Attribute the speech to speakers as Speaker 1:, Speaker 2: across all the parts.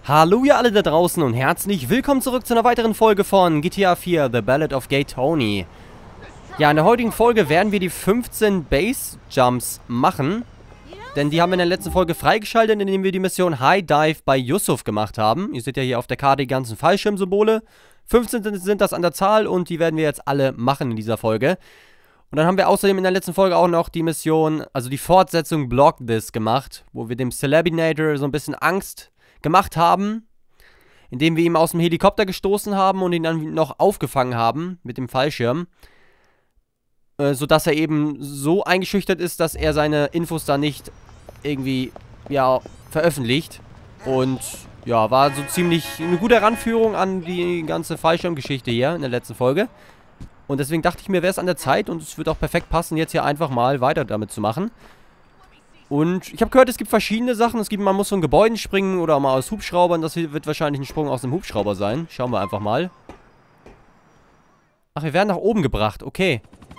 Speaker 1: Hallo ihr alle da draußen und herzlich willkommen zurück zu einer weiteren Folge von GTA 4, The Ballad of Gay Tony. Ja, in der heutigen Folge werden wir die 15 Base Jumps machen. Denn die haben wir in der letzten Folge freigeschaltet, indem wir die Mission High Dive bei Yusuf gemacht haben. Ihr seht ja hier auf der Karte die ganzen Fallschirmsymbole. 15 sind das an der Zahl und die werden wir jetzt alle machen in dieser Folge. Und dann haben wir außerdem in der letzten Folge auch noch die Mission, also die Fortsetzung Block This gemacht, wo wir dem Celebinator so ein bisschen Angst gemacht haben, indem wir ihn aus dem Helikopter gestoßen haben und ihn dann noch aufgefangen haben mit dem Fallschirm, sodass er eben so eingeschüchtert ist, dass er seine Infos da nicht irgendwie, ja, veröffentlicht. Und ja, war so ziemlich eine gute Heranführung an die ganze Fallschirmgeschichte hier in der letzten Folge. Und deswegen dachte ich mir, wäre es an der Zeit und es wird auch perfekt passen, jetzt hier einfach mal weiter damit zu machen. Und ich habe gehört, es gibt verschiedene Sachen. Man muss von Gebäuden springen oder mal aus Hubschraubern. Das hier wird wahrscheinlich ein Sprung aus dem Hubschrauber sein. Schauen wir einfach mal. Ach, wir werden nach oben gebracht. Okay.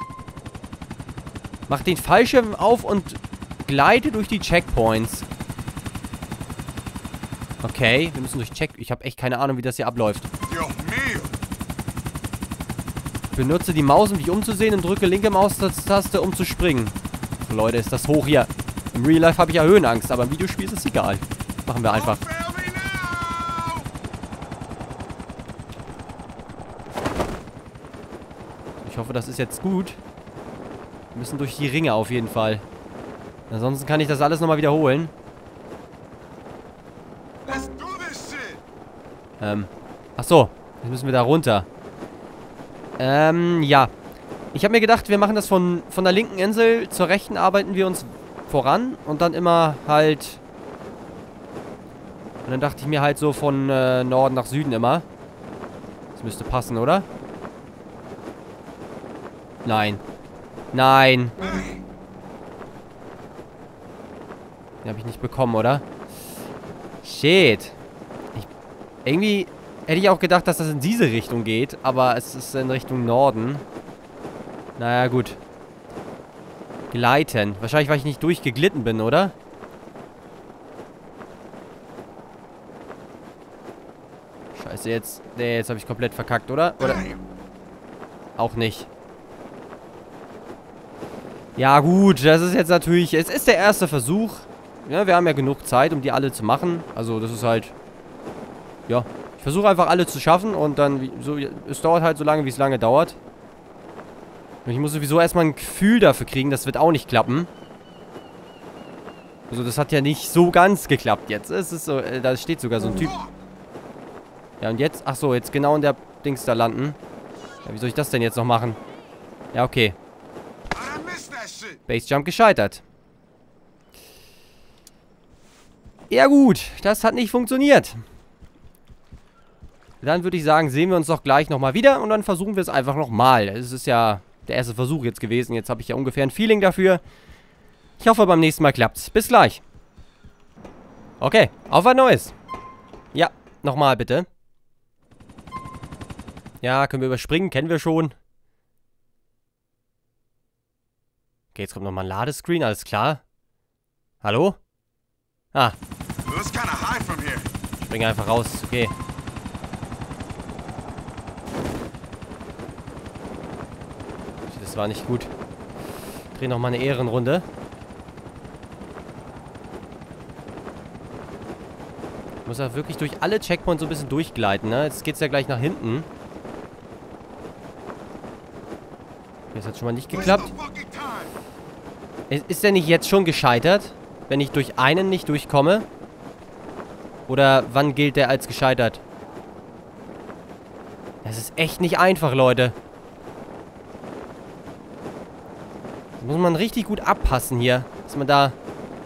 Speaker 1: Mach den Fallschirm auf und gleite durch die Checkpoints. Okay, wir müssen durch Ich habe echt keine Ahnung, wie das hier abläuft. Benutze die Maus, um dich umzusehen und drücke linke Maustaste, um zu springen. Leute, ist das hoch hier. Im Real Life habe ich ja Höhenangst, aber im Videospiel ist es egal. Machen wir einfach. Ich hoffe, das ist jetzt gut. Wir müssen durch die Ringe auf jeden Fall. Ansonsten kann ich das alles nochmal wiederholen. Ach so. Jetzt müssen wir da runter. Ja. Ich habe mir gedacht, wir machen das von der linken Insel zur rechten, arbeiten wir uns voran und dann immer halt. Und dann dachte ich mir halt so von Norden nach Süden immer. Das müsste passen, oder? Nein. Nein. Den habe ich nicht bekommen, oder? Shit. Irgendwie hätte ich auch gedacht, dass das in diese Richtung geht, aber es ist in Richtung Norden. Naja, gut. Gleiten. Wahrscheinlich, weil ich nicht durchgeglitten bin, oder? Scheiße, jetzt... Nee, jetzt habe ich komplett verkackt, oder? Oder? Auch nicht. Ja, gut. Das ist jetzt natürlich... Es ist der erste Versuch. Ja, wir haben ja genug Zeit, um die alle zu machen. Also, das ist halt... Ja. Ich versuche einfach alle zu schaffen und dann... Es dauert halt so lange, wie es lange dauert. Ich muss sowieso erstmal ein Gefühl dafür kriegen, das wird auch nicht klappen. Also das hat ja nicht so ganz geklappt jetzt. Es ist so, da steht sogar so ein Typ. Ja und jetzt, ach so, jetzt genau in der Dings da landen. Ja, wie soll ich das denn jetzt noch machen? Ja, okay. Base Jump gescheitert. Ja gut, das hat nicht funktioniert. Dann würde ich sagen, sehen wir uns doch gleich nochmal wieder und dann versuchen wir es einfach nochmal. Es ist ja der erste Versuch jetzt gewesen. Jetzt habe ich ja ungefähr ein Feeling dafür. Ich hoffe, beim nächsten Mal klappt's. Bis gleich. Okay, auf ein neues. Ja, nochmal bitte. Ja, können wir überspringen. Kennen wir schon. Okay, jetzt kommt nochmal ein Ladescreen. Alles klar. Hallo? Ah. Spring einfach raus. Okay. Das war nicht gut. Dreh noch mal eine Ehrenrunde. Ich muss ja wirklich durch alle Checkpoints so ein bisschen durchgleiten, ne? Jetzt geht's ja gleich nach hinten. Das hat schon mal nicht geklappt. Ist der nicht jetzt schon gescheitert? Wenn ich durch einen nicht durchkomme? Oder wann gilt der als gescheitert? Das ist echt nicht einfach, Leute. Muss man richtig gut abpassen hier, dass man da...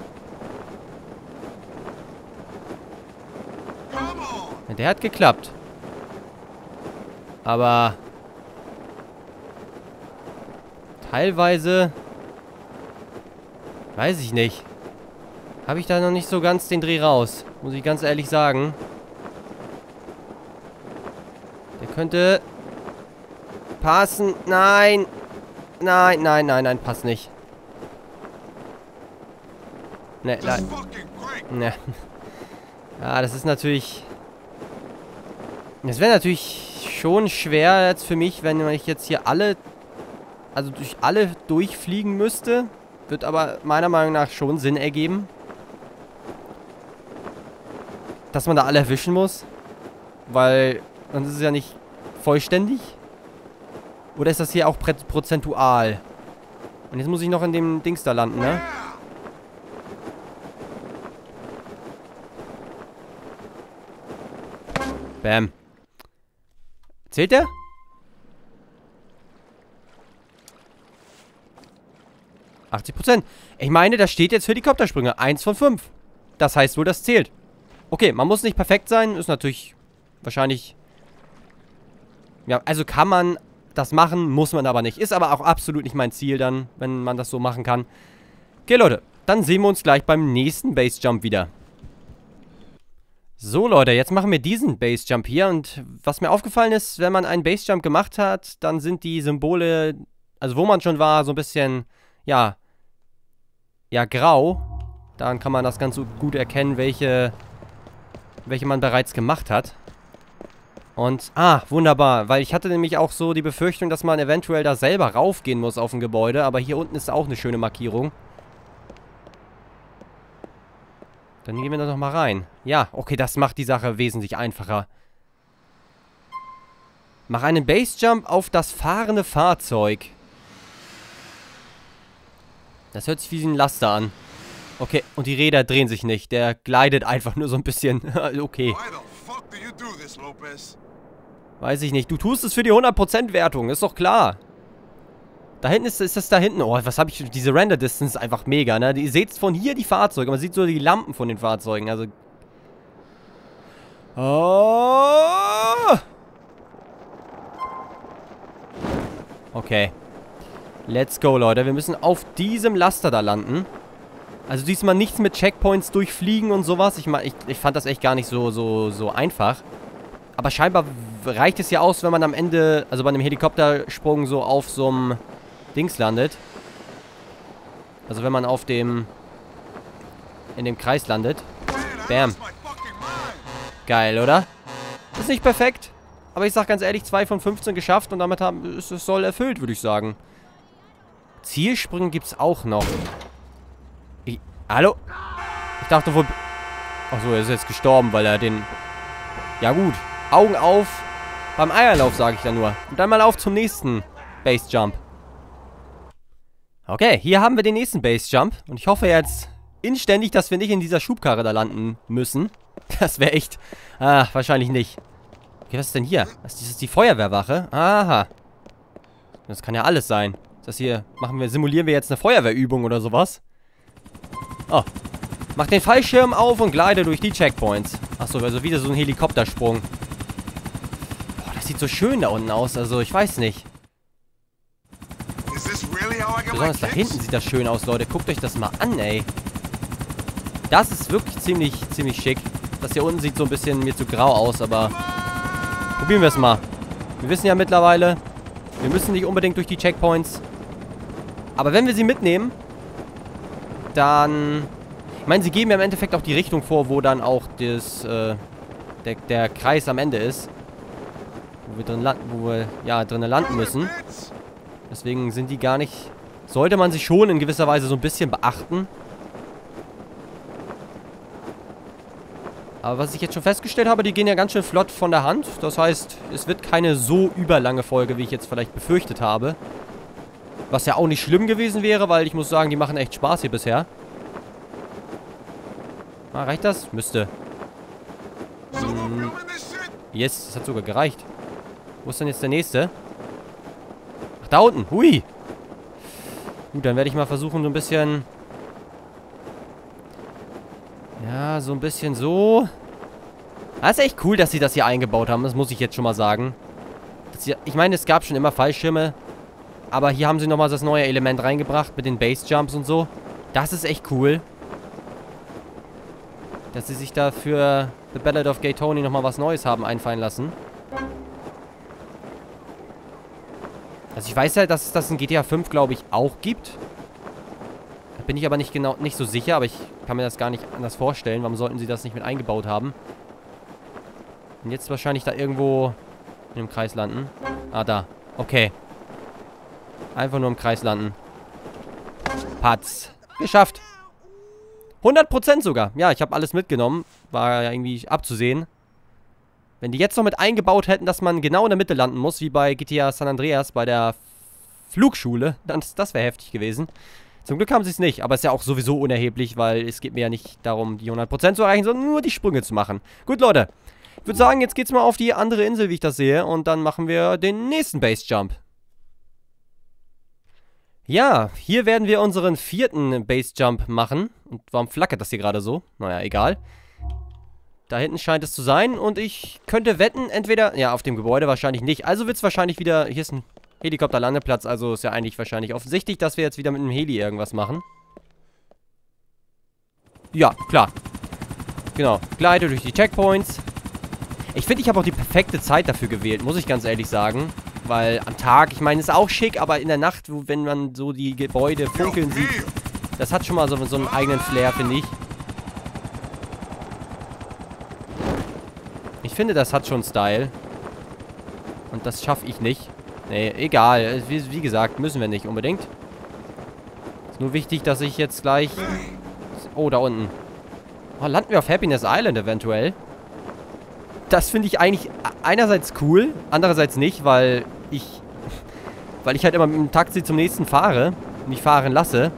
Speaker 1: Ja, der hat geklappt. Aber... Teilweise... Weiß ich nicht. Habe ich da noch nicht so ganz den Dreh raus. Muss ich ganz ehrlich sagen. Der könnte... passen. Nein! Nein, nein, nein, nein, passt nicht. Ne, nein. Ne. Ja, das ist natürlich... Das wäre natürlich schon schwer jetzt für mich, wenn ich jetzt hier alle... Also durch alle durchfliegen müsste. Wird aber meiner Meinung nach schon Sinn ergeben. Dass man da alle erwischen muss. Weil sonst ist es ja nicht vollständig. Oder ist das hier auch prozentual? Und jetzt muss ich noch in dem Dings da landen, ne? Bam. Zählt der? %. Ich meine, da steht jetzt Helikoptersprünge. 1 von 5. Das heißt wohl, das zählt. Okay, man muss nicht perfekt sein. Ist natürlich wahrscheinlich... Ja, also kann man das machen, muss man aber nicht. Ist aber auch absolut nicht mein Ziel dann, wenn man das so machen kann. Okay, Leute. Dann sehen wir uns gleich beim nächsten Basejump wieder. So, Leute, jetzt machen wir diesen Basejump hier. Und was mir aufgefallen ist, wenn man einen Basejump gemacht hat, dann sind die Symbole, also wo man schon war, so ein bisschen, ja, grau. Dann kann man das ganz gut erkennen, welche man bereits gemacht hat. Und, wunderbar, weil ich hatte nämlich auch so die Befürchtung, dass man eventuell da selber raufgehen muss auf ein Gebäude. Aber hier unten ist auch eine schöne Markierung. Dann gehen wir da noch mal rein. Ja, okay, das macht die Sache wesentlich einfacher. Mach einen Basejump auf das fahrende Fahrzeug. Das hört sich wie ein Laster an. Okay, und die Räder drehen sich nicht. Der gleitet einfach nur so ein bisschen. Okay. Weiß ich nicht. Du tust es für die 100% Wertung. Ist doch klar. Da hinten ist das da hinten. Oh, was habe ich... Diese Render-Distance ist einfach mega, ne? Ihr seht von hier die Fahrzeuge. Man sieht so die Lampen von den Fahrzeugen. Also... Oh! Okay. Let's go, Leute. Wir müssen auf diesem Laster da landen. Also diesmal nichts mit Checkpoints durchfliegen und sowas. Ich fand das echt gar nicht so einfach. Aber scheinbar reicht es ja aus, wenn man am Ende... Also bei einem Helikoptersprung so auf so einem... Dings landet. Also wenn man auf dem... in dem Kreis landet. Bam. Geil, oder? Ist nicht perfekt. Aber ich sag ganz ehrlich, 2 von 15 geschafft. Und damit ist es soll erfüllt, würde ich sagen. Zielsprünge gibt's auch noch. Hallo? Ich dachte wohl... Achso, er ist jetzt gestorben, weil er den... Ja gut. Augen auf. Beim Eierlauf, sage ich da nur. Und dann mal auf zum nächsten Basejump. Okay, hier haben wir den nächsten Basejump. Und ich hoffe jetzt inständig, dass wir nicht in dieser Schubkarre da landen müssen. Das wäre echt... wahrscheinlich nicht. Okay, was ist denn hier? Das ist die Feuerwehrwache. Aha. Das kann ja alles sein. Das hier... Simulieren wir jetzt eine Feuerwehrübung oder sowas? Oh. Mach den Fallschirm auf und gleite durch die Checkpoints. Achso, also wieder so ein Helikoptersprung. Boah, das sieht so schön da unten aus. Also, ich weiß nicht. Besonders da hinten sieht das schön aus, Leute. Guckt euch das mal an, ey. Das ist wirklich ziemlich schick. Das hier unten sieht so ein bisschen mir zu grau aus, aber... Probieren wir es mal. Wir wissen ja mittlerweile, wir müssen nicht unbedingt durch die Checkpoints. Aber wenn wir sie mitnehmen, dann... Ich meine, sie geben ja im Endeffekt auch die Richtung vor, wo dann auch der Kreis am Ende ist. Wo wir drinnen landen müssen. Deswegen sind die gar nicht... Sollte man sich schon in gewisser Weise so ein bisschen beachten. Aber was ich jetzt schon festgestellt habe, die gehen ja ganz schön flott von der Hand. Das heißt, es wird keine so überlange Folge, wie ich jetzt vielleicht befürchtet habe. Was ja auch nicht schlimm gewesen wäre, weil ich muss sagen, die machen echt Spaß hier bisher. Reicht das? Müsste. Yes, das hat sogar gereicht. Wo ist denn jetzt der nächste? Ach, da unten. Hui. Gut, dann werde ich mal versuchen, so ein bisschen... Ja, so ein bisschen so... Das ist echt cool, dass sie das hier eingebaut haben. Das muss ich jetzt schon mal sagen. Ich meine, es gab schon immer Fallschirme. Aber hier haben sie nochmal das neue Element reingebracht mit den Basejumps und so. Das ist echt cool. Dass sie sich da für The Ballad of Gay Tony nochmal was Neues haben einfallen lassen. Also ich weiß ja, dass es das in GTA 5, glaube ich, auch gibt. Da bin ich aber nicht so sicher, aber ich kann mir das gar nicht anders vorstellen. Warum sollten sie das nicht mit eingebaut haben? Und jetzt wahrscheinlich da irgendwo in dem Kreis landen. Ah, da. Okay. Einfach nur im Kreis landen. Patz. Geschafft. 100% sogar. Ja, ich habe alles mitgenommen. War ja irgendwie abzusehen. Wenn die jetzt noch mit eingebaut hätten, dass man genau in der Mitte landen muss, wie bei GTA San Andreas bei der Flugschule, dann das wäre heftig gewesen. Zum Glück haben sie es nicht, aber es ist ja auch sowieso unerheblich, weil es geht mir ja nicht darum, die 100% zu erreichen, sondern nur die Sprünge zu machen. Gut, Leute. Ich würde sagen, jetzt geht's mal auf die andere Insel, wie ich das sehe, und dann machen wir den nächsten Base-Jump. Ja, hier werden wir unseren 4. Base-Jump machen. Und warum flackert das hier gerade so? Naja, egal. Da hinten scheint es zu sein und ich könnte wetten, entweder... Ja, auf dem Gebäude wahrscheinlich nicht. Also wird es wahrscheinlich wieder... Hier ist ein Helikopterlandeplatz, also ist ja eigentlich wahrscheinlich offensichtlich, dass wir jetzt wieder mit einem Heli irgendwas machen. Ja, klar. Genau, gleite durch die Checkpoints. Ich finde, ich habe auch die perfekte Zeit dafür gewählt, muss ich ganz ehrlich sagen. Weil am Tag, ich meine, ist auch schick, aber in der Nacht, wenn man so die Gebäude funkeln sieht, das hat schon mal so einen eigenen Flair, finde ich. Ich finde, das hat schon Style. Und das schaffe ich nicht. Nee, egal. Wie gesagt, müssen wir nicht unbedingt. Ist nur wichtig, dass ich jetzt gleich... Oh, da unten. Oh, landen wir auf Happiness Island eventuell. Das finde ich eigentlich einerseits cool, andererseits nicht, weil ich halt immer mit dem Taxi zum nächsten fahre. Mich fahren lasse.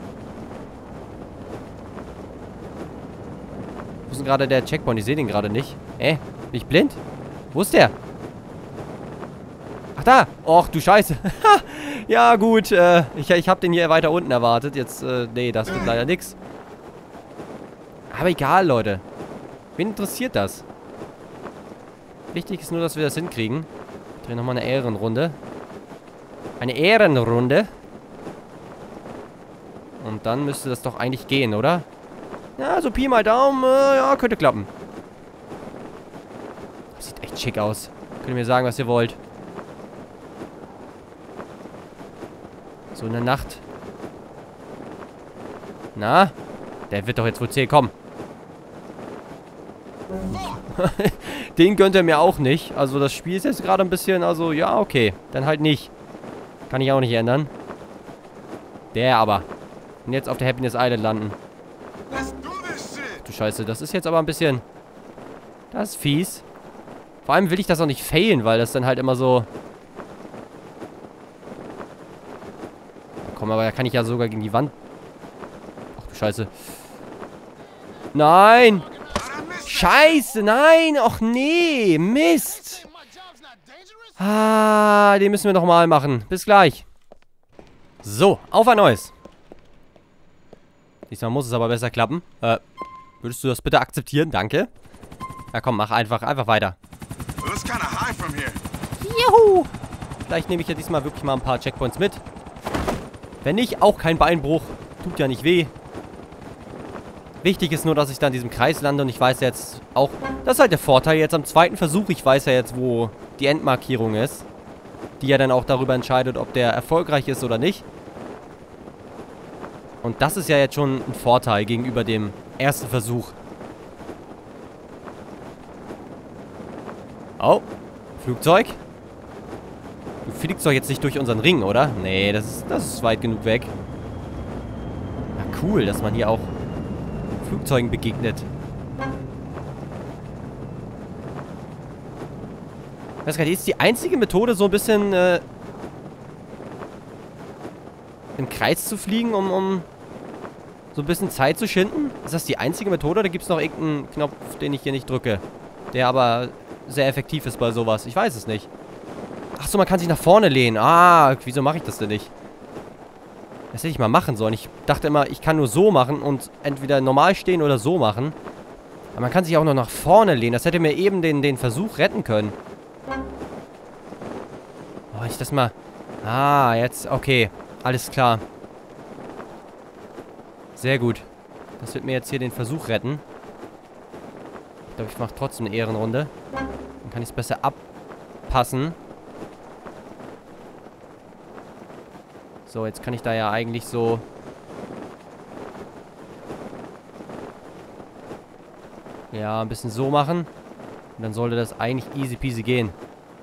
Speaker 1: Wo ist denn gerade der Checkpoint? Ich sehe den gerade nicht. Bin ich blind? Wo ist der? Ach, da! Och, du Scheiße. Ja, gut. Ich habe den hier weiter unten erwartet. Jetzt, nee, das wird leider nix. Aber egal, Leute. Wen interessiert das? Wichtig ist nur, dass wir das hinkriegen. Ich drehe nochmal eine Ehrenrunde. Eine Ehrenrunde. Und dann müsste das doch eigentlich gehen, oder? Ja, so Pi mal Daumen. Ja, könnte klappen. Das sieht echt schick aus. Könnt ihr mir sagen, was ihr wollt. So in der Nacht. Na? Der wird doch jetzt wohl zählen. Komm. Den gönnt er mir auch nicht. Also das Spiel ist jetzt gerade ein bisschen, also ja, okay. Dann halt nicht. Kann ich auch nicht ändern. Der aber. Und jetzt auf der Happiness Island landen. Ach, du Scheiße, das ist jetzt aber ein bisschen... Das ist fies. Vor allem will ich das auch nicht failen, weil das dann halt immer so... Komm, aber da kann ich ja sogar gegen die Wand... Ach du Scheiße. Nein! Scheiße, nein! Och nee, Mist! Ah, den müssen wir nochmal machen. Bis gleich. So, auf ein neues. Diesmal muss es aber besser klappen. Würdest du das bitte akzeptieren? Danke. Ja komm, mach einfach weiter. Juhu! Vielleicht nehme ich ja diesmal wirklich mal ein paar Checkpoints mit. Wenn nicht, auch kein Beinbruch. Tut ja nicht weh. Wichtig ist nur, dass ich dann in diesem Kreis lande und ich weiß jetzt auch... Das ist halt der Vorteil jetzt am zweiten Versuch. Ich weiß ja jetzt, wo die Endmarkierung ist. Die ja dann auch darüber entscheidet, ob der erfolgreich ist oder nicht. Und das ist ja jetzt schon ein Vorteil gegenüber dem ersten Versuch. Oh, Flugzeug. Du fliegst doch jetzt nicht durch unseren Ring, oder? Nee, das ist weit genug weg. Ja, cool, dass man hier auch Flugzeugen begegnet. Das ist die einzige Methode, so ein bisschen im Kreis zu fliegen, um so ein bisschen Zeit zu schinden? Ist das die einzige Methode oder gibt es noch irgendeinen Knopf, den ich hier nicht drücke? Der aber sehr effektiv ist bei sowas. Ich weiß es nicht. Achso, man kann sich nach vorne lehnen. Ah, wieso mache ich das denn nicht? Das hätte ich mal machen sollen. Ich dachte immer, ich kann nur so machen und entweder normal stehen oder so machen. Aber man kann sich auch noch nach vorne lehnen. Das hätte mir eben den Versuch retten können. Oh, ich das mal... Ah, jetzt... Okay, alles klar. Sehr gut. Das wird mir jetzt hier den Versuch retten. Ich glaube, ich mache trotzdem eine Ehrenrunde. Dann kann ich es besser abpassen. So, jetzt kann ich da ja eigentlich so... Ja, ein bisschen so machen. Und dann sollte das eigentlich easy peasy gehen.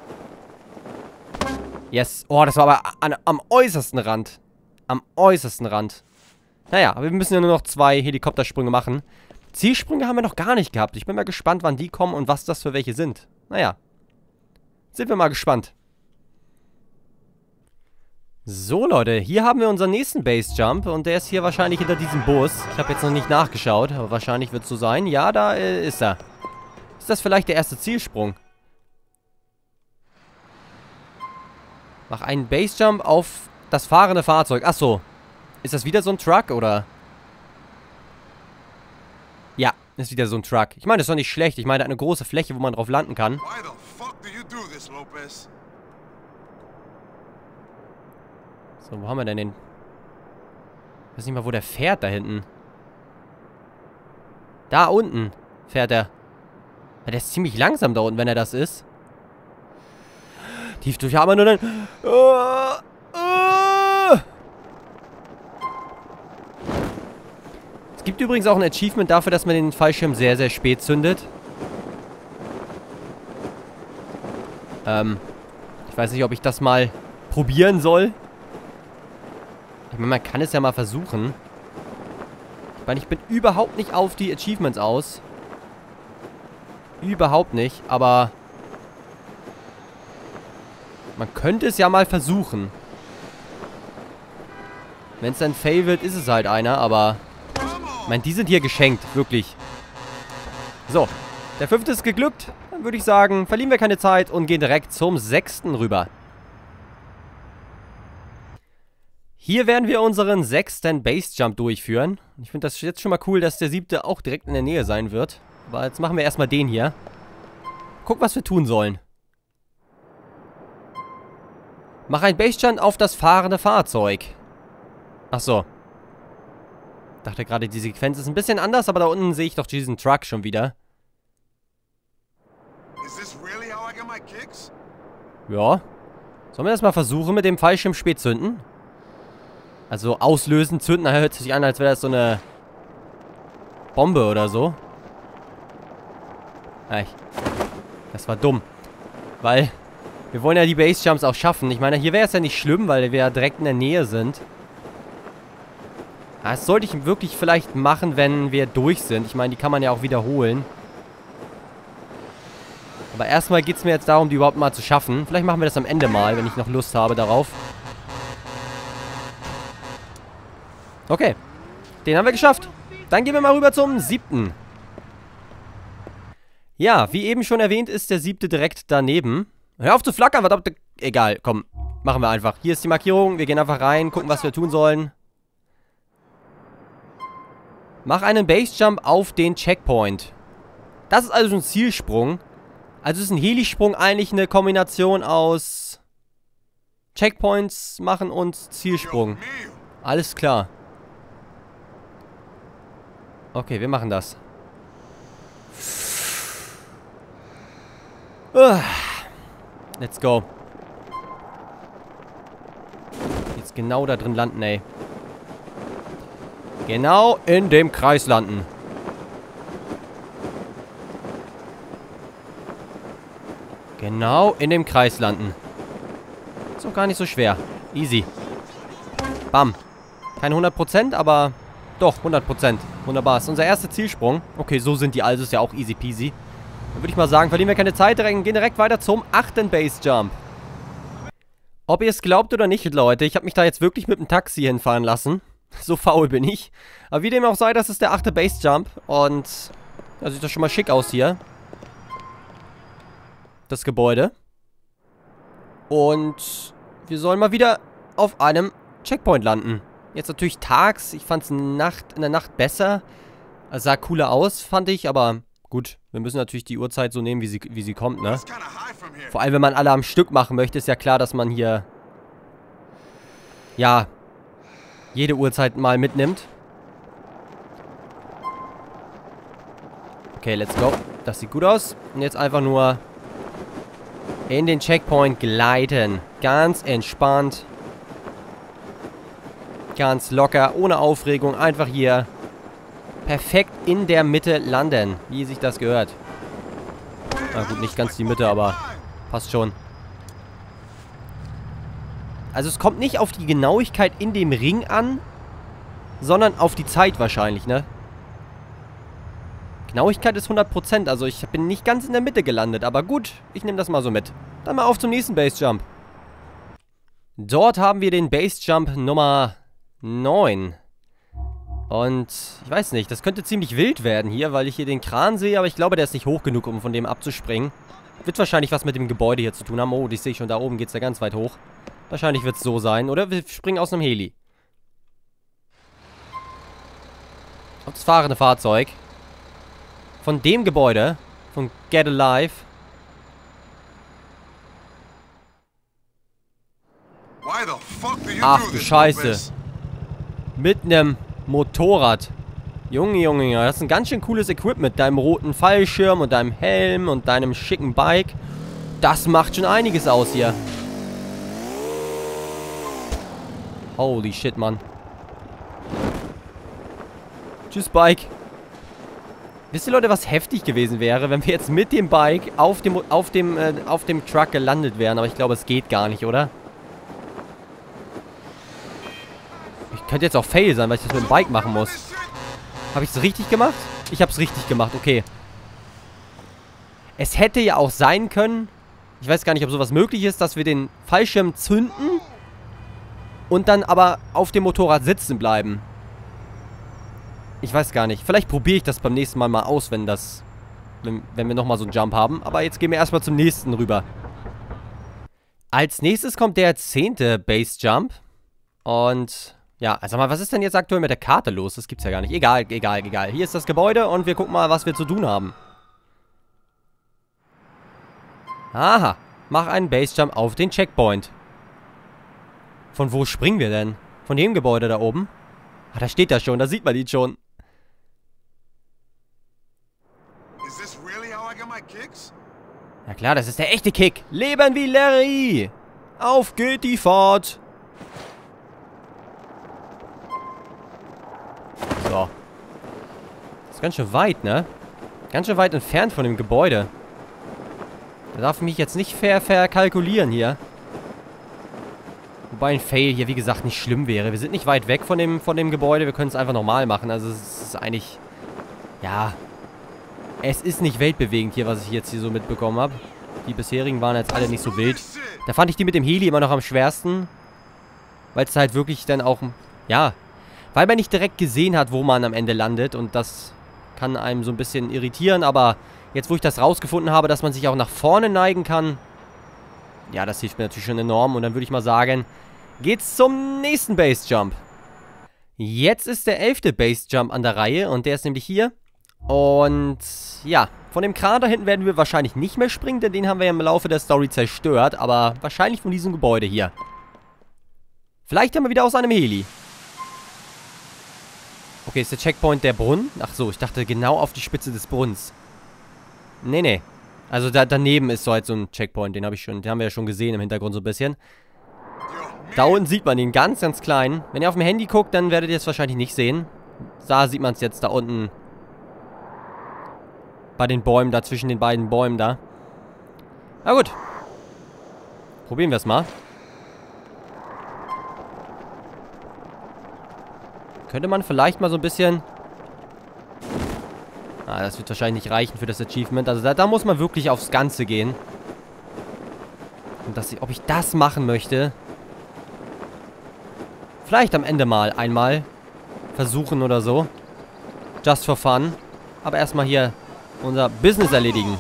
Speaker 1: Yes. Oh, das war aber am äußersten Rand. Am äußersten Rand. Naja, aber wir müssen ja nur noch 2 Helikoptersprünge machen. Zielsprünge haben wir noch gar nicht gehabt. Ich bin mal gespannt, wann die kommen und was das für welche sind. Naja. Sind wir mal gespannt. So, Leute. Hier haben wir unseren nächsten Base-Jump. Und der ist hier wahrscheinlich hinter diesem Bus. Ich habe jetzt noch nicht nachgeschaut, aber wahrscheinlich wird es so sein. Ja, da ist er. Ist das vielleicht der erste Zielsprung? Mach einen Base-Jump auf das fahrende Fahrzeug. Achso. Ist das wieder so ein Truck, oder? Ja, ist wieder so ein Truck. Ich meine, das ist doch nicht schlecht. Ich meine, eine große Fläche, wo man drauf landen kann. So, wo haben wir denn den? Ich weiß nicht mal, wo der fährt da hinten. Da unten fährt er. Ja, der ist ziemlich langsam da unten, wenn er das ist. Tief durch haben wir nur dann. Es gibt übrigens auch ein Achievement dafür, dass man den Fallschirm sehr, sehr spät zündet. Ich weiß nicht, ob ich das mal probieren soll. Ich meine, man kann es ja mal versuchen. Ich meine, ich bin überhaupt nicht auf die Achievements aus. Überhaupt nicht, aber man könnte es ja mal versuchen. Wenn es ein Fail wird, ist es halt einer, aber ich meine, die sind hier geschenkt, wirklich. So, der 5. ist geglückt. Dann würde ich sagen, verlieren wir keine Zeit und gehen direkt zum 6. rüber. Hier werden wir unseren 6. Base-Jump durchführen. Ich finde das jetzt schon mal cool, dass der 7. auch direkt in der Nähe sein wird. Aber jetzt machen wir erstmal den hier. Gucken, was wir tun sollen. Mach einen Base-Jump auf das fahrende Fahrzeug. Achso. Dachte gerade, die Sequenz ist ein bisschen anders, aber da unten sehe ich doch diesen Truck schon wieder. Ja. Sollen wir das mal versuchen mit dem Fallschirm spät zünden? Also auslösen, zünden, da hört sich an, als wäre das so eine Bombe oder so. Das war dumm. Weil wir wollen ja die Base-Jumps auch schaffen. Ich meine, hier wäre es ja nicht schlimm, weil wir ja direkt in der Nähe sind. Das sollte ich wirklich vielleicht machen, wenn wir durch sind. Ich meine, die kann man ja auch wiederholen. Aber erstmal geht es mir jetzt darum, die überhaupt mal zu schaffen. Vielleicht machen wir das am Ende mal, wenn ich noch Lust habe darauf. Okay. Den haben wir geschafft. Dann gehen wir mal rüber zum 7. Ja, wie eben schon erwähnt, ist der 7. direkt daneben. Hör auf zu flackern, verdammt. Egal, komm. Machen wir einfach. Hier ist die Markierung. Wir gehen einfach rein, gucken, was wir tun sollen. Mach einen Base-Jump auf den Checkpoint. Das ist also ein Zielsprung. Also ist ein Helisprung eigentlich eine Kombination aus Checkpoints machen und Zielsprung. Alles klar. Okay, wir machen das. Let's go. Jetzt genau da drin landen, ey. Genau in dem Kreis landen. Genau in dem Kreis landen. Ist auch gar nicht so schwer. Easy. Bam. Kein 100%, aber doch, 100%. Wunderbar. Ist unser erster Zielsprung. Okay, so sind die also. Ist ja auch easy peasy. Dann würde ich mal sagen, verlieren wir keine Zeit. Gehen direkt weiter zum 8. Base Jump. Ob ihr es glaubt oder nicht, Leute, ich habe mich da jetzt wirklich mit dem Taxi hinfahren lassen. So faul bin ich. Aber wie dem auch sei, das ist der 8. Base Jump. Und da sieht das schon mal schick aus hier. Das Gebäude. Und wir sollen mal wieder auf einem Checkpoint landen. Jetzt natürlich tags. Ich fand es in der Nacht besser. Es sah cooler aus, fand ich. Aber gut, wir müssen natürlich die Uhrzeit so nehmen, wie sie kommt, ne? Vor allem, wenn man alle am Stück machen möchte, ist ja klar, dass man hier ja jede Uhrzeit mal mitnimmt. Okay, let's go. Das sieht gut aus. Und jetzt einfach nur in den Checkpoint gleiten. Ganz entspannt. Ganz locker, ohne Aufregung. Einfach hier perfekt in der Mitte landen, wie sich das gehört. Na gut, nicht ganz die Mitte, aber passt schon. Also es kommt nicht auf die Genauigkeit in dem Ring an, sondern auf die Zeit wahrscheinlich, ne? Genauigkeit ist 100%, also ich bin nicht ganz in der Mitte gelandet, aber gut, ich nehme das mal so mit. Dann mal auf zum nächsten Basejump. Dort haben wir den Basejump Nummer 9. Und ich weiß nicht, das könnte ziemlich wild werden hier, weil ich hier den Kran sehe, aber ich glaube, der ist nicht hoch genug, um von dem abzuspringen. Wird wahrscheinlich was mit dem Gebäude hier zu tun haben. Oh, ich sehe schon, da oben geht es ja ganz weit hoch. Wahrscheinlich wird es so sein, oder? Wir springen aus einem Heli. Auf das fahrende Fahrzeug. Von dem Gebäude. Von Get Alive. Ach du Scheiße. Mit einem Motorrad. Junge, Junge, Junge. Das ist ein ganz schön cooles Equipment. Deinem roten Fallschirm und deinem Helm und deinem schicken Bike. Das macht schon einiges aus hier. Holy shit, Mann. Tschüss, Bike. Wisst ihr, Leute, was heftig gewesen wäre, wenn wir jetzt mit dem Bike auf dem Truck gelandet wären? Aber ich glaube, es geht gar nicht, oder? Ich könnte jetzt auch Fail sein, weil ich das mit dem Bike machen muss. Habe ich es richtig gemacht? Ich habe es richtig gemacht, okay. Es hätte ja auch sein können, ich weiß gar nicht, ob sowas möglich ist, dass wir den Fallschirm zünden und dann aber auf dem Motorrad sitzen bleiben. Ich weiß gar nicht. Vielleicht probiere ich das beim nächsten Mal aus, wenn wir nochmal so einen Jump haben. Aber jetzt gehen wir erstmal zum nächsten rüber. Als nächstes kommt der 10. Base Jump. Und ja, also mal, was ist denn jetzt aktuell mit der Karte los? Das gibt's ja gar nicht. Egal, egal, egal. Hier ist das Gebäude und wir gucken mal, was wir zu tun haben. Aha. Mach einen Base Jump auf den Checkpoint. Von wo springen wir denn? Von dem Gebäude da oben? Ah, da steht er schon. Da sieht man ihn schon. Ja klar, das ist der echte Kick. Leben wie Larry. Auf geht die Fahrt. So. Das ist ganz schön weit, ne? Ganz schön weit entfernt von dem Gebäude. Da darf ich mich jetzt nicht verkalkulieren hier. Wobei ein Fail hier, wie gesagt, nicht schlimm wäre. Wir sind nicht weit weg von dem Gebäude. Wir können es einfach normal machen. Also es ist eigentlich... Ja... Es ist nicht weltbewegend hier, was ich jetzt hier so mitbekommen habe. Die bisherigen waren jetzt alle nicht so wild. Da fand ich die mit dem Heli immer noch am schwersten. Weil es halt wirklich dann auch... Ja... Weil man nicht direkt gesehen hat, wo man am Ende landet. Und das kann einem so ein bisschen irritieren. Aber jetzt, wo ich das rausgefunden habe, dass man sich auch nach vorne neigen kann... Ja, das hilft mir natürlich schon enorm. Und dann würde ich mal sagen, geht's zum nächsten Base Jump. Jetzt ist der 11. Base Jump an der Reihe. Und der ist nämlich hier. Und ja, von dem Kran da hinten werden wir wahrscheinlich nicht mehr springen, denn den haben wir ja im Laufe der Story zerstört. Aber wahrscheinlich von diesem Gebäude hier. Vielleicht haben wir wieder aus einem Heli. Okay, ist der Checkpoint der Brunnen? Ach so, ich dachte genau auf die Spitze des Brunnens. Nee, nee. Also da daneben ist so halt so ein Checkpoint, den haben wir ja schon gesehen im Hintergrund so ein bisschen. Da unten sieht man ihn ganz, ganz klein. Wenn ihr auf dem Handy guckt, dann werdet ihr es wahrscheinlich nicht sehen. Da sieht man es jetzt, da unten. Bei den Bäumen, da zwischen den beiden Bäumen da. Na gut. Probieren wir es mal. Könnte man vielleicht mal so ein bisschen... Ah, das wird wahrscheinlich nicht reichen für das Achievement. Also da muss man wirklich aufs Ganze gehen. Und ob ich das machen möchte... Vielleicht am Ende mal einmal versuchen oder so. Just for fun. Aber erstmal hier unser Business erledigen.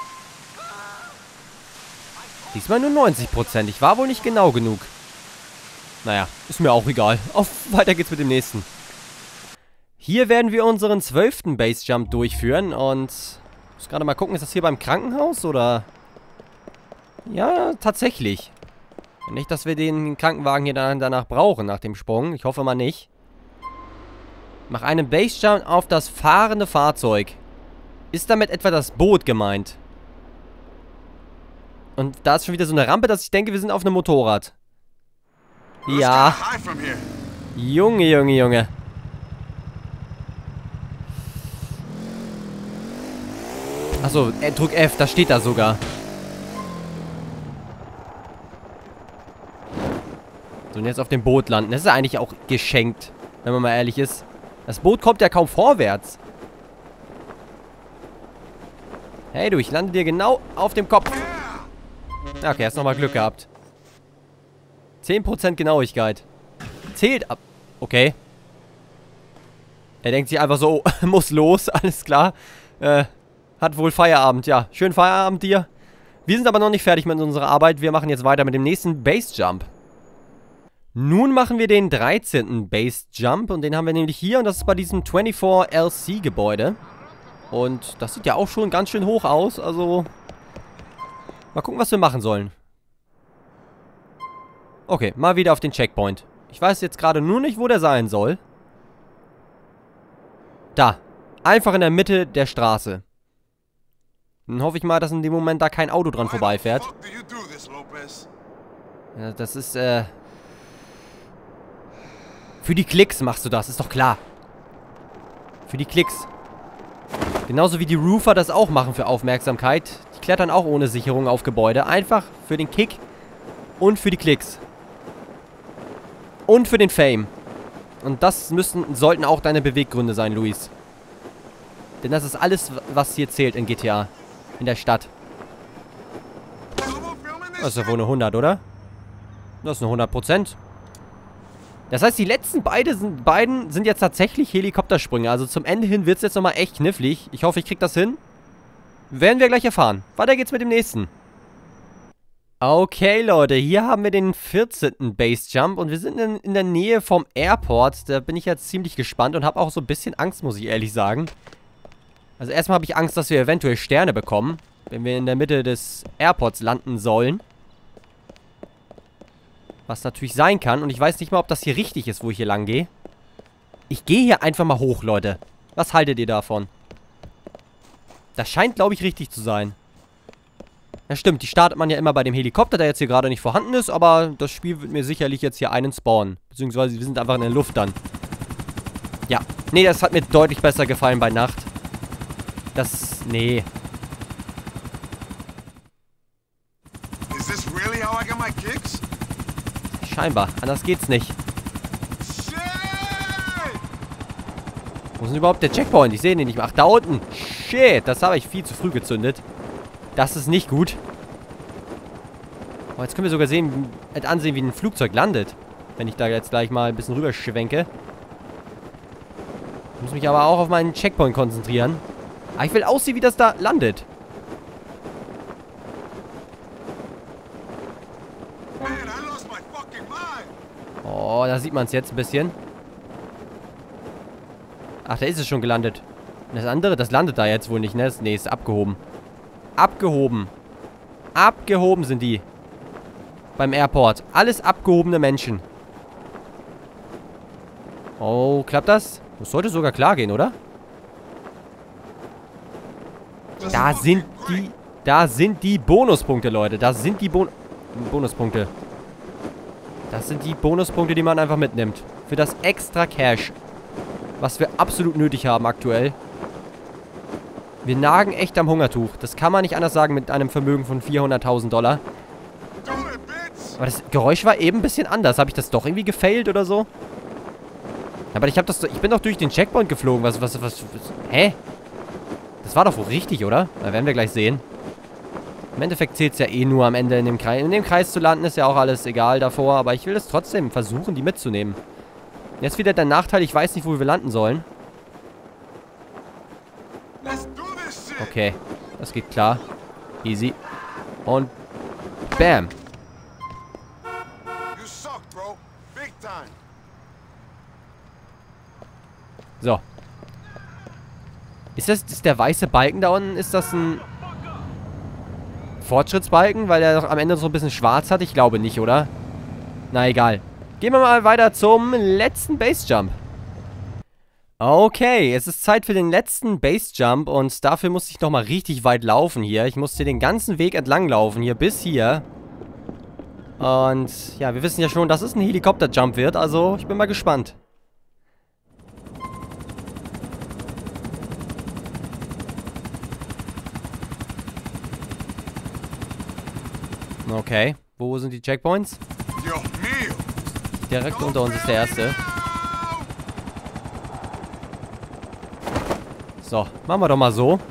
Speaker 1: Diesmal nur 90%. Ich war wohl nicht genau genug. Naja, ist mir auch egal. Weiter geht's mit dem nächsten. Hier werden wir unseren 12. Base Jump durchführen. Und ich muss gerade mal gucken, ist das hier beim Krankenhaus oder... Ja, tatsächlich. Nicht, dass wir den Krankenwagen hier danach brauchen, nach dem Sprung. Ich hoffe mal nicht. Mach einen Base Jump auf das fahrende Fahrzeug. Ist damit etwa das Boot gemeint? Und da ist schon wieder so eine Rampe, dass ich denke, wir sind auf einem Motorrad. Ja. Junge, Junge, Junge. Achso, drück F, das steht da sogar. So, und jetzt auf dem Boot landen. Das ist ja eigentlich auch geschenkt, wenn man mal ehrlich ist. Das Boot kommt ja kaum vorwärts. Hey du, ich lande dir genau auf dem Kopf. Okay, hast nochmal Glück gehabt. 10% Genauigkeit. Zählt ab. Okay. Er denkt sich einfach so, muss los, alles klar. Hat wohl Feierabend, ja. Schönen Feierabend dir. Wir sind aber noch nicht fertig mit unserer Arbeit. Wir machen jetzt weiter mit dem nächsten Base Jump. Nun machen wir den 13. Base Jump. Und den haben wir nämlich hier. Und das ist bei diesem 24LC Gebäude. Und das sieht ja auch schon ganz schön hoch aus. Also, mal gucken, was wir machen sollen. Okay, mal wieder auf den Checkpoint. Ich weiß jetzt gerade nur nicht, wo der sein soll. Da. Einfach in der Mitte der Straße. Dann hoffe ich mal, dass in dem Moment da kein Auto dran vorbeifährt. Ja, das ist, Für die Klicks machst du das, ist doch klar. Für die Klicks. Genauso wie die Roofer das auch machen für Aufmerksamkeit. Die klettern auch ohne Sicherung auf Gebäude. Einfach für den Kick und für die Klicks. Und für den Fame. Und das sollten auch deine Beweggründe sein, Luis. Denn das ist alles, was hier zählt in GTA. In der Stadt. Das ist ja wohl eine 100, oder? Das ist eine 100%. Das heißt, die letzten beiden sind jetzt tatsächlich Helikoptersprünge. Also zum Ende hin wird es jetzt nochmal echt knifflig. Ich hoffe, ich kriege das hin. Werden wir gleich erfahren. Weiter geht's mit dem nächsten. Okay, Leute. Hier haben wir den 14. Base Jump. Und wir sind in der Nähe vom Airport. Da bin ich jetzt ziemlich gespannt und habe auch so ein bisschen Angst, muss ich ehrlich sagen. Also erstmal habe ich Angst, dass wir eventuell Sterne bekommen. Wenn wir in der Mitte des Airports landen sollen. Was natürlich sein kann. Und ich weiß nicht mal, ob das hier richtig ist, wo ich hier lang gehe. Ich gehe hier einfach mal hoch, Leute. Was haltet ihr davon? Das scheint, glaube ich, richtig zu sein. Ja, stimmt. Die startet man ja immer bei dem Helikopter, der jetzt hier gerade nicht vorhanden ist. Aber das Spiel wird mir sicherlich jetzt hier einen spawnen. Beziehungsweise wir sind einfach in der Luft dann. Ja. Nee, das hat mir deutlich besser gefallen bei Nacht. Das... Nee.
Speaker 2: Is this really how I get my kicks?
Speaker 1: Scheinbar. Anders geht's nicht.
Speaker 2: Shit!
Speaker 1: Wo ist denn überhaupt der Checkpoint? Ich sehe ihn nicht mehr. Ach, da unten. Shit, das habe ich viel zu früh gezündet. Das ist nicht gut. Oh, jetzt können wir sogar ansehen, wie ein Flugzeug landet. Wenn ich da jetzt gleich mal ein bisschen rüber schwenke. Ich muss mich aber auch auf meinen Checkpoint konzentrieren. Aber ich will aussehen, wie das da landet. Oh, da sieht man es jetzt ein bisschen. Ach, da ist es schon gelandet. Und das andere, das landet da jetzt wohl nicht, ne? Nee, ist abgehoben. Abgehoben. Abgehoben sind die. Beim Airport. Alles abgehobene Menschen. Oh, klappt das? Das sollte sogar klar gehen, oder? Da sind die Bonuspunkte, Leute. Das sind die Bonuspunkte. Das sind die Bonuspunkte, die man einfach mitnimmt. Für das extra Cash. Was wir absolut nötig haben aktuell. Wir nagen echt am Hungertuch. Das kann man nicht anders sagen mit einem Vermögen von 400.000 $. Aber das Geräusch war eben ein bisschen anders. Habe ich das doch irgendwie gefailt oder so? Aber ich bin doch durch den Checkpoint geflogen. Was? Hä? Das war doch wohl richtig, oder? Da werden wir gleich sehen. Im Endeffekt zählt es ja eh nur am Ende in dem Kreis. In dem Kreis zu landen ist ja auch alles egal davor. Aber ich will es trotzdem versuchen, die mitzunehmen. Jetzt wieder der Nachteil, ich weiß nicht, wo wir landen sollen. Okay, das geht klar. Easy. Und bam. So. Ist der weiße Balken da unten, ist das ein Fortschrittsbalken, weil er doch am Ende so ein bisschen schwarz hat? Ich glaube nicht, oder? Na, egal. Gehen wir mal weiter zum letzten Basejump. Okay, es ist Zeit für den letzten Basejump und dafür musste ich nochmal richtig weit laufen hier. Ich musste den ganzen Weg entlang laufen hier bis hier. Und ja, wir wissen ja schon, dass es ein Helikopterjump wird, also ich bin mal gespannt. Okay. Wo sind die Checkpoints?
Speaker 2: Dios mío.
Speaker 1: Direkt unter uns ist der erste. So, machen wir doch mal so.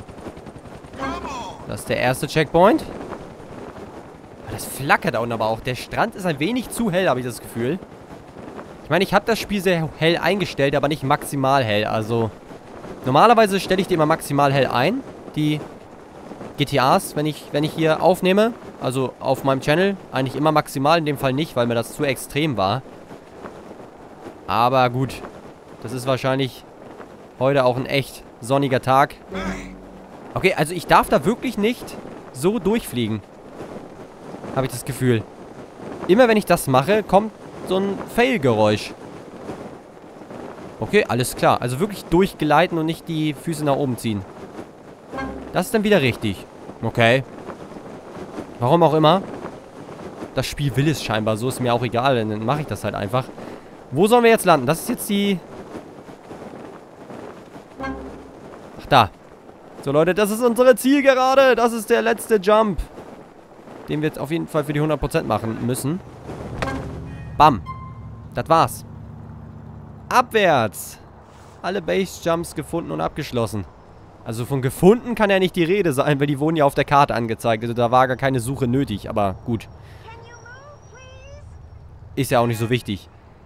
Speaker 1: Das ist der erste Checkpoint. Das flackert da unten aber auch. Der Strand ist ein wenig zu hell, habe ich das Gefühl. Ich meine, ich habe das Spiel sehr hell eingestellt, aber nicht maximal hell. Also, normalerweise stelle ich die immer maximal hell ein. Die GTAs, wenn ich hier aufnehme. Also auf meinem Channel. Eigentlich immer maximal, in dem Fall nicht, weil mir das zu extrem war. Aber gut. Das ist wahrscheinlich heute auch ein echt sonniger Tag. Okay, also ich darf da wirklich nicht so durchfliegen. Habe ich das Gefühl. Immer wenn ich das mache, kommt so ein Fail-Geräusch. Okay, alles klar. Also wirklich durchgleiten und nicht die Füße nach oben ziehen. Das ist dann wieder richtig. Okay. Warum auch immer. Das Spiel will es scheinbar. So ist mir auch egal. Dann mache ich das halt einfach. Wo sollen wir jetzt landen? Das ist jetzt die... Ach, da. So, Leute, das ist unsere Zielgerade. Das ist der letzte Jump. Den wir jetzt auf jeden Fall für die 100% machen müssen. Bam. Das war's. Abwärts. Alle Base-Jumps gefunden und abgeschlossen. Also von gefunden kann ja nicht die Rede sein, weil die wurden ja auf der Karte angezeigt. Also da war gar keine Suche nötig, aber gut. Ist ja auch nicht so wichtig.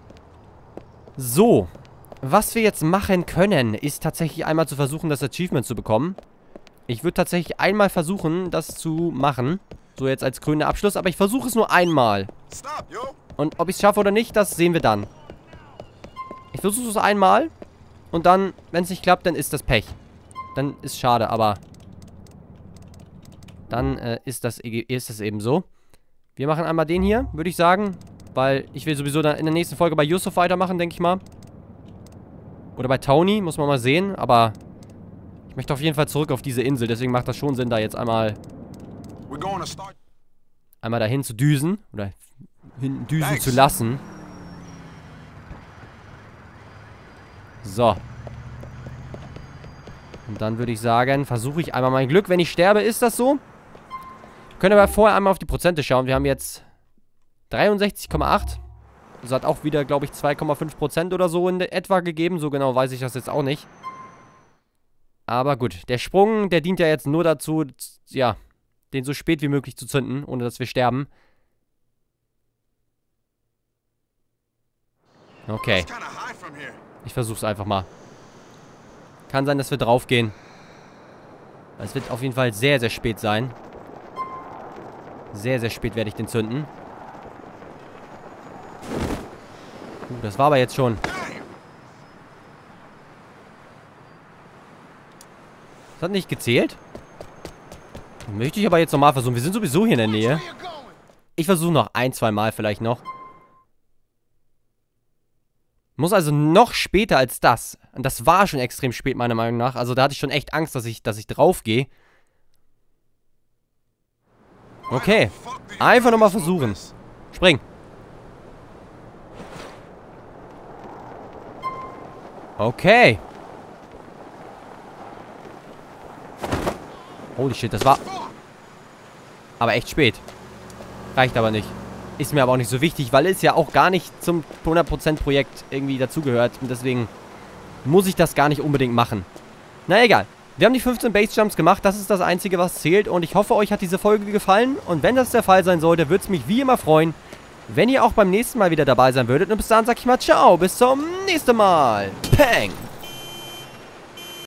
Speaker 1: So. Was wir jetzt machen können, ist tatsächlich einmal zu versuchen, das Achievement zu bekommen. Ich würde tatsächlich einmal versuchen, das zu machen. So jetzt als krönender Abschluss, aber ich versuche es nur einmal. Und ob ich es schaffe oder nicht, das sehen wir dann. Ich versuche es einmal. Und dann, wenn es nicht klappt, dann ist das Pech. Dann ist schade, aber dann ist das eben so. Wir machen einmal den hier, würde ich sagen. Weil ich will sowieso dann in der nächsten Folge bei Yusuf weitermachen, denke ich mal. Oder bei Tony, muss man mal sehen. Aber ich möchte auf jeden Fall zurück auf diese Insel. Deswegen macht das schon Sinn, da jetzt einmal dahin zu düsen. Oder hinten düsen zu lassen. So. Und dann würde ich sagen, versuche ich einmal mein Glück. Wenn ich sterbe, ist das so. Wir können aber vorher einmal auf die Prozente schauen. Wir haben jetzt 63,8. Das hat auch wieder, glaube ich, 2,5% oder so in etwa gegeben. So genau weiß ich das jetzt auch nicht. Aber gut, der Sprung, der dient ja jetzt nur dazu, ja, den so spät wie möglich zu zünden, ohne dass wir sterben. Okay. Ich versuche es einfach mal. Kann sein, dass wir draufgehen. Es wird auf jeden Fall sehr, sehr spät sein. Sehr, sehr spät werde ich den zünden. Das war aber jetzt schon. Das hat nicht gezählt. Möchte ich aber jetzt nochmal versuchen. Wir sind sowieso hier in der Nähe. Ich versuche noch ein, zwei Mal vielleicht noch. Muss also noch später als das. Und das war schon extrem spät, meiner Meinung nach. Also da hatte ich schon echt Angst, dass ich drauf gehe. Okay. Einfach nochmal versuchen. Spring. Okay. Holy shit, das war aber echt spät. Reicht aber nicht. Ist mir aber auch nicht so wichtig, weil es ja auch gar nicht zum 100% Projekt irgendwie dazugehört. Und deswegen muss ich das gar nicht unbedingt machen. Na egal. Wir haben die 15 Base-Jumps gemacht. Das ist das Einzige, was zählt. Und ich hoffe, euch hat diese Folge gefallen. Und wenn das der Fall sein sollte, würde es mich wie immer freuen, wenn ihr auch beim nächsten Mal wieder dabei sein würdet. Und bis dahin sag ich mal ciao. Bis zum nächsten Mal. Peng.